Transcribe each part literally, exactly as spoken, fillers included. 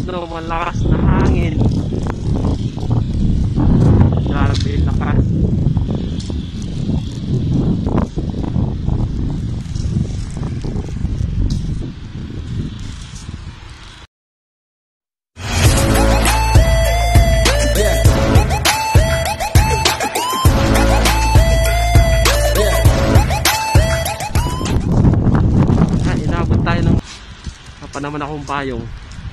snow, malakas na hangin. Grabe yung lakas. Pa naman akong payong.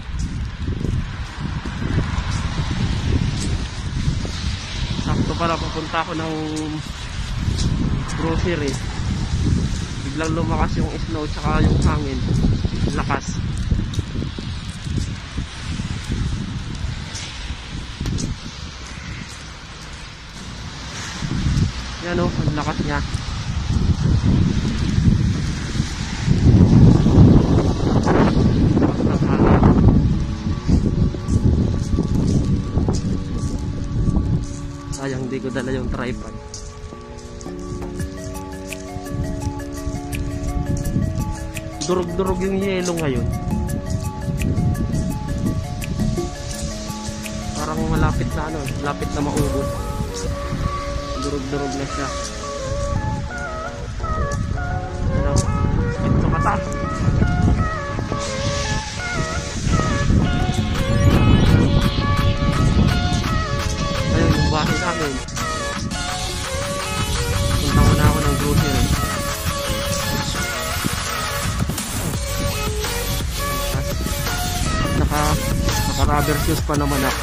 Sakto pala papunta ako ng grocery. Biglang lumakas yung snow tsaka yung hangin. Lakas. Yan o, ang lakas niya. Sayang di ko dala yung tripod. Durog-durog yung yelo ngayon. Parang malapit na ano, malapit na maubos. Durog-durog na siya. Ano? Ito mata. Bahay namin. Punta muna ako ng grocery. Naka naka rubber shoes pa naman ako.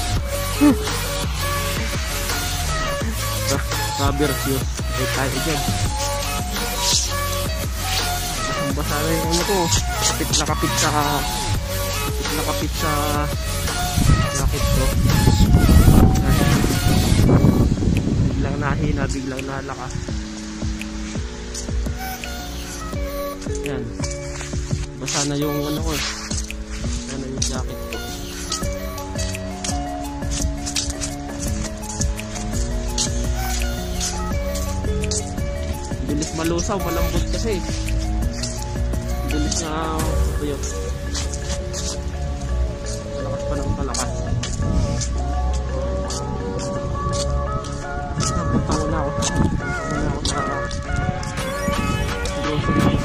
Rubber shoes. Ay tayo dyan. Basa na yung ano ko. Kapit na kapit sa kapit na kapit sa jacket ko. Biglang nahina, biglang nalakas. Yan. Basa na yung ano ko. Basa na yung jacket ko. Bilis malusaw, malambot kasi. Bilis na tuyok. Malakas pa ng palakas. Punta ko na ako. Punta na ako sa grocery.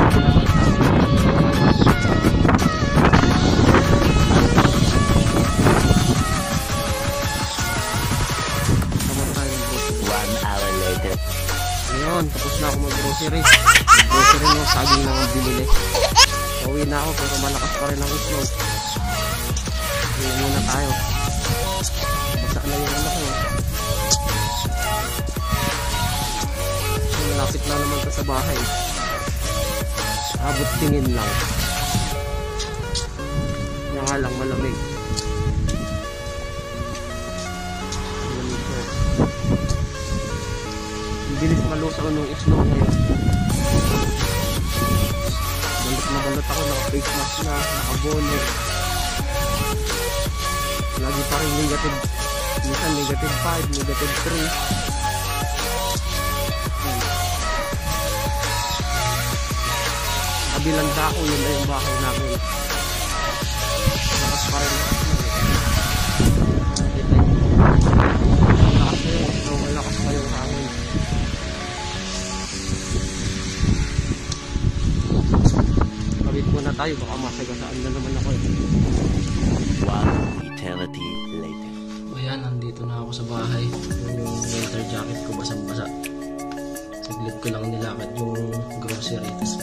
One hour later. Ayun, tapos na ako mag-grocery. Grocery mo, saging lang ang binili. Pauwi na ako pero malakas pa rin ang snow. Uwi muna tayo. Basta na yung ano ko. Malapit na naman ka sa bahay. Abot tingin lang. Yan nga lang malamig. Malamig ko. Ang bilis malusaw nung snow ngayon. Balot na balot ako, naka face mask na, naka bonnet. Lagi pa rin negative. Minsan negative five, negative three. Kabilang dako, yun na yung bahay namin. Lakas pa rin. Lakas na yung snow, malakas pa yung hangin. Kabit muna tayo, baka masagasaan na naman ako eh. One eternity later. Ayan, nandito na ako sa bahay. Yung winter jacket ko basang-basa. Saglit ko lang nilakad yung grocery. Tapos